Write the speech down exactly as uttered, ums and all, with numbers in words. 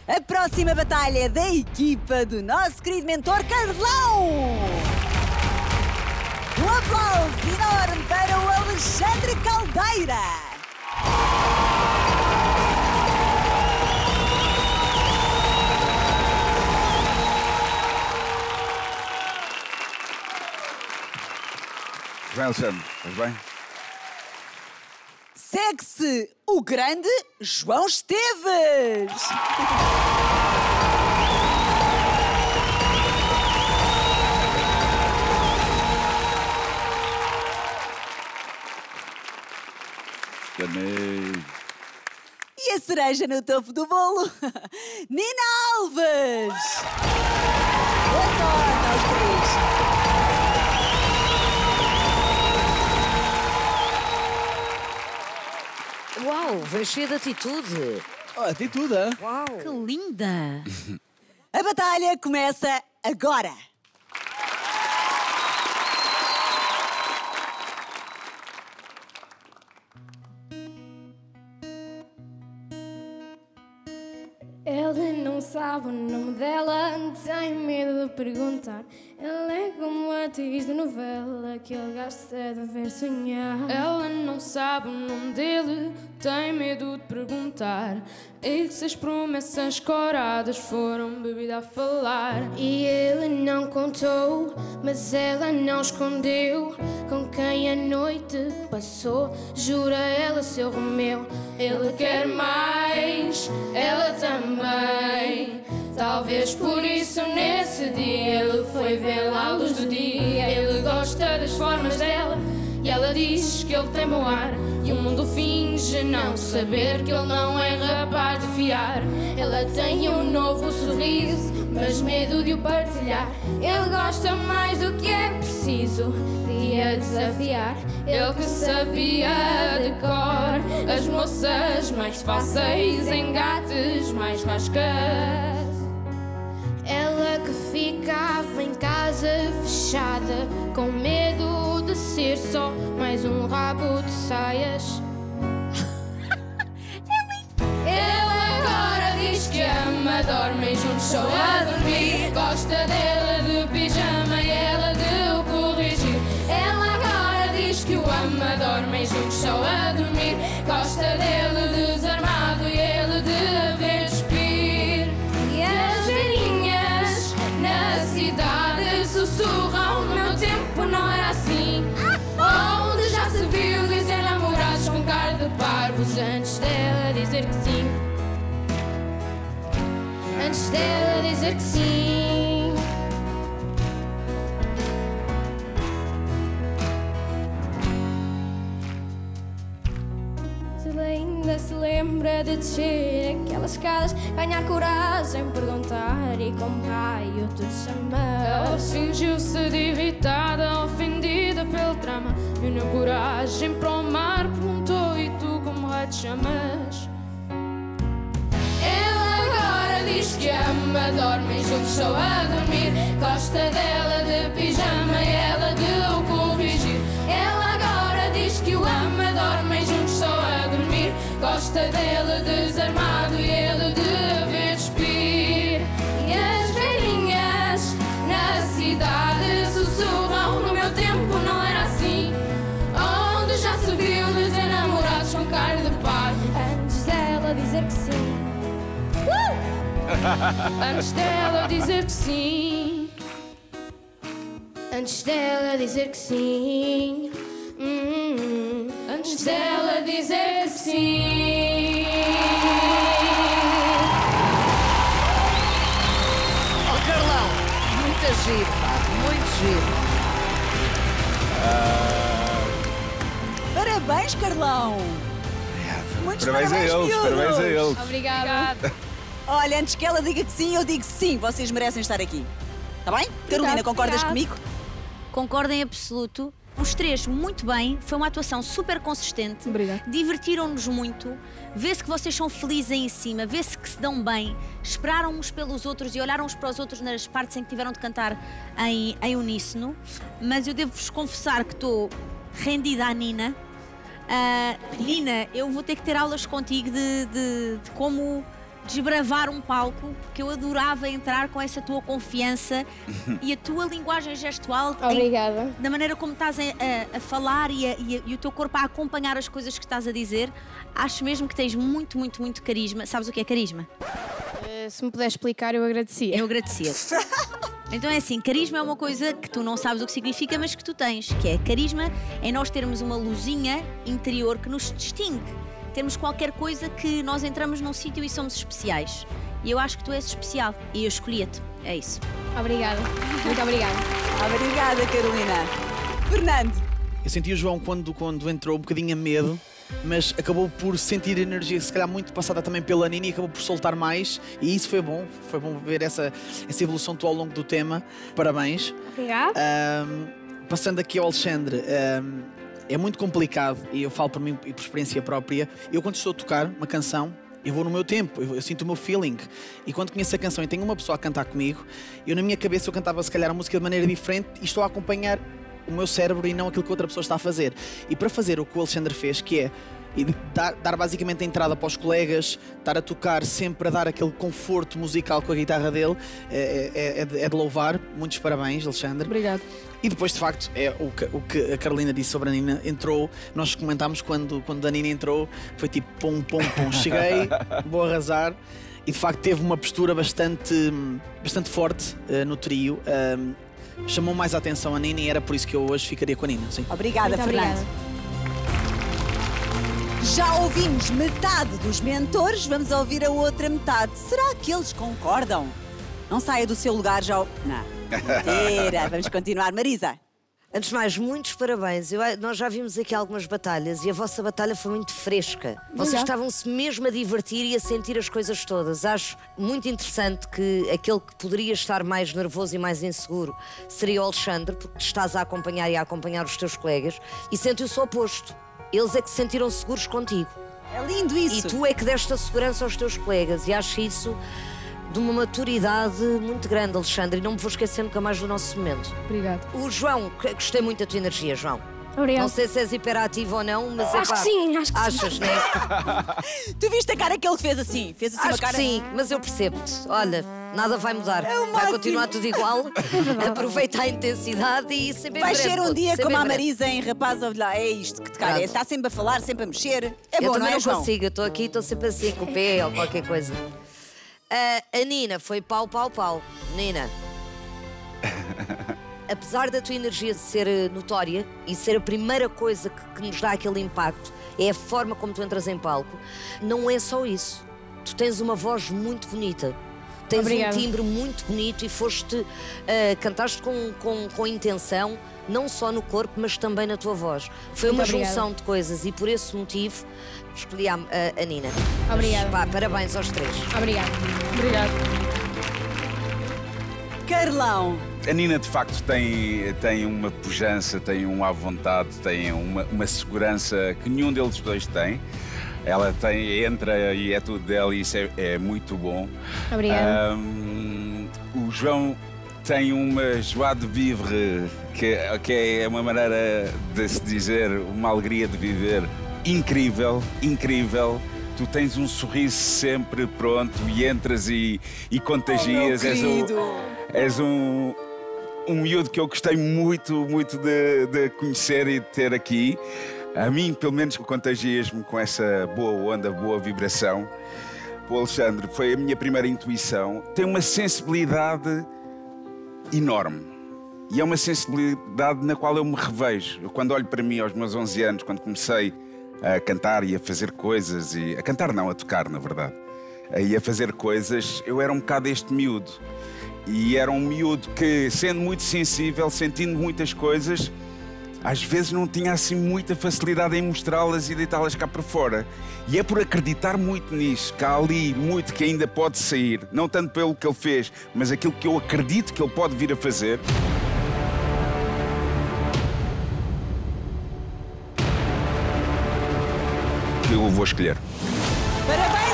A próxima batalha é da equipa do nosso querido mentor Carlão. Um aplauso enorme para o Alexandre Caldeira. Bem, Alexandre, estás bem? Segue-se o grande João Esteves. Ganhei. E a cereja no topo do bolo, Nina Alves. Boa sorte aos três. Uau, vem cheia de atitude. Oh, atitude, hein? Uau. Que linda. A batalha começa agora. Ela não sabe o nome dela, tem medo de perguntar. Ela é como a atriz de novela que ele gosta de ver sonhar. Ela não sabe o nome dele, tem medo de perguntar. E que se as promessas coradas foram bebida a falar. E ele não contou, mas ela não escondeu com quem a noite passou. Jura ela seu Romeu. Ele quer mais, ela também. Talvez por isso nesse dia ele foi vê-la à luz do dia. Ele gosta das formas dela e ela diz que ele tem bom ar. E o mundo finge não saber que ele não é rapaz de fiar. Ela tem um novo sorriso, mas medo de o partilhar. Ele gosta mais do que é preciso de a desafiar. Ele que sabia de cor as moças mais fáceis, engates mais rascas. Ela que ficava em casa fechada, com medo de ser só mais um rabo de saias. Ele agora diz que ama, dormem juntos só a dormir. Gosta dela de pijama e ela de o corrigir. Ela agora diz que o ama, dormem juntos só a dormir. Gosta dele desarmado e ele de a ver despir. E as velhinhas na cidade sussurram: no meu tempo não era assim. Onde já se viu dizer namorados com cara de parvos antes dela dizer que sim. Antes dela dizer que sim. Se ela ainda se lembra de descer aquelas escadas, ganhar coragem, perguntar e como raio tu te Ela chamas. fingiu-se de irritada, ofendida pelo trama. E na coragem para o mar perguntou: e tu como raio te chamas? Ela agora diz que ama, dormem juntos só a dormir. Gosta dela de pijama e ela de o corrigir. Ela agora diz que o ama, dormem juntos só a dormir. Gosta dele desarmado e ele de a ver despir. E as velhinhas Na cidade sussurram: no meu tempo não era assim. Onde já se viu dizer namorados com cara de parvo. antes dela dizer que sim. Antes dela dizer que sim. Antes dela dizer que sim. Hum, Antes dela dizer que sim. Oh, Carlão, muito giro, pá, muito giro. Parabéns, Carlão. Muitos Parabéns a parabéns, eles, miúdos. parabéns a eles. Obrigada. Olha, antes que ela diga que sim, eu digo sim. Vocês merecem estar aqui. Está bem? Carolina, concordas comigo? Concordo em absoluto. Os três muito bem, foi uma atuação super consistente. Obrigada. Divertiram-nos muito. Vê-se que vocês são felizes aí em cima, vê-se que se dão bem. Esperaram uns pelos outros e olharam uns para os outros nas partes em que tiveram de cantar em, em uníssono. Mas eu devo-vos confessar que estou rendida à Nina. Uh, Nina, eu vou ter que ter aulas contigo de, de, de como desbravar um palco, porque eu adorava entrar com essa tua confiança e a tua linguagem gestual. Obrigada. Em, da maneira como estás a, a, a falar e, a, e, a, e o teu corpo a acompanhar as coisas que estás a dizer. Acho mesmo que tens muito, muito, muito carisma. Sabes o que é carisma? Uh, se me puder explicar, eu agradecia. Eu agradecia. Então é assim, carisma é uma coisa que tu não sabes o que significa, mas que tu tens, que é carisma, é nós termos uma luzinha interior que nos distingue. Temos qualquer coisa que nós entramos num sítio e somos especiais. E eu acho que tu és especial e eu escolhi-te. É isso. Obrigada. Muito obrigada. Obrigada, Carolina. Fernando. Eu senti o João quando, quando entrou um bocadinho a medo, mas acabou por sentir energia, se calhar muito passada também pela Nina, e acabou por soltar mais. E isso foi bom. Foi bom ver essa, essa evolução tua ao longo do tema. Parabéns. Obrigada. Um, passando aqui ao Alexandre. Um, É muito complicado, e eu falo por mim e por experiência própria. Eu, quando estou a tocar uma canção, eu vou no meu tempo, eu, eu sinto o meu feeling. E quando conheço a canção e tenho uma pessoa a cantar comigo, eu, na minha cabeça, eu cantava se calhar a música de maneira diferente e estou a acompanhar o meu cérebro e não aquilo que outra pessoa está a fazer. E para fazer o que o Alexandre fez, que é dar, dar basicamente a entrada para os colegas, estar a tocar sempre, a dar aquele conforto musical com a guitarra dele, é, é, é, de, é de louvar. Muitos parabéns, Alexandre. Obrigado. E depois, de facto, é o que, o que a Carolina disse sobre a Nina. Entrou, nós comentámos quando, quando a Nina entrou, foi tipo pum, pum, pum, cheguei, vou arrasar. E de facto teve uma postura bastante, bastante forte uh, no trio. Um, chamou mais a atenção a Nina e era por isso que eu hoje ficaria com a Nina. Sim. Obrigada, Muito Fernando. obrigada. Já ouvimos metade dos mentores, vamos ouvir a outra metade. Será que eles concordam? Não saia do seu lugar já. Não. Mentira. Vamos continuar. Marisa. Antes de mais, muitos parabéns. Eu, nós já vimos aqui algumas batalhas e a vossa batalha foi muito fresca. Vocês estavam-se mesmo a divertir e a sentir as coisas todas. Acho muito interessante que aquele que poderia estar mais nervoso e mais inseguro seria o Alexandre, porque te estás a acompanhar e a acompanhar os teus colegas, e sentiu-se o oposto. Eles é que se sentiram seguros contigo. É lindo isso. E tu é que deste a segurança aos teus colegas, e acho isso de uma maturidade muito grande, Alexandre, e não me vou esquecer nunca mais do nosso momento. Obrigado. O João, gostei muito da tua energia, João. Obrigado. Não sei se és hiperativo ou não, mas Acho epá, que sim, acho que achas, sim. né? Tu viste a cara que ele fez assim? Fez assim Acho uma cara. que sim, mas eu percebo-te. Olha, nada vai mudar. É o Vai máximo. continuar tudo igual. Aproveita a intensidade e sempre em Vai breve, ser um puto, dia sempre como em a breve. Marisa em Rapaz Ouve Lá. É isto que te calha. Pronto. Está sempre a falar, sempre a mexer. É Eu bom, não também é, não João? consigo, eu estou aqui, estou sempre assim com o pé ou qualquer coisa. Uh, a Nina foi pau, pau, pau. Nina. Apesar da tua energia ser uh, notória e ser a primeira coisa que, que nos dá aquele impacto, é a forma como tu entras em palco, não é só isso. Tu tens uma voz muito bonita. Tens Obrigada. um timbre muito bonito e foste, uh, cantaste com, com, com intenção, não só no corpo, mas também na tua voz. Foi Muito uma obrigada. junção de coisas e por esse motivo escolhi a, a, a Nina. Obrigada. Mas, pá, parabéns aos três. Obrigado. Obrigado. Carlão. A Nina, de facto, tem, tem uma pujança, tem um à vontade, tem uma, uma segurança que nenhum deles dois tem. Ela tem, entra e é tudo dela e isso é, é muito bom. Obrigada. Um, o João tem uma joie de vivre, que, que é uma maneira de se dizer, uma alegria de viver incrível, incrível. Tu tens um sorriso sempre pronto e entras e, e contagias. Oh, meu és querido. um, és um, um miúdo que eu gostei muito, muito de, de conhecer e de ter aqui. A mim, pelo menos, contagias-me com essa boa onda, boa vibração. O Alexandre foi a minha primeira intuição. Tem uma sensibilidade enorme. E é uma sensibilidade na qual eu me revejo. Eu, quando olho para mim aos meus onze anos, quando comecei a cantar e a fazer coisas, e a cantar não, a tocar, na verdade, e a fazer coisas, eu era um bocado este miúdo. E era um miúdo que, sendo muito sensível, sentindo muitas coisas, às vezes não tinha assim muita facilidade em mostrá-las e deitá-las cá para fora. E é por acreditar muito nisso, que há ali muito que ainda pode sair, não tanto pelo que ele fez, mas aquilo que eu acredito que ele pode vir a fazer. Que eu vou escolher. Parabéns,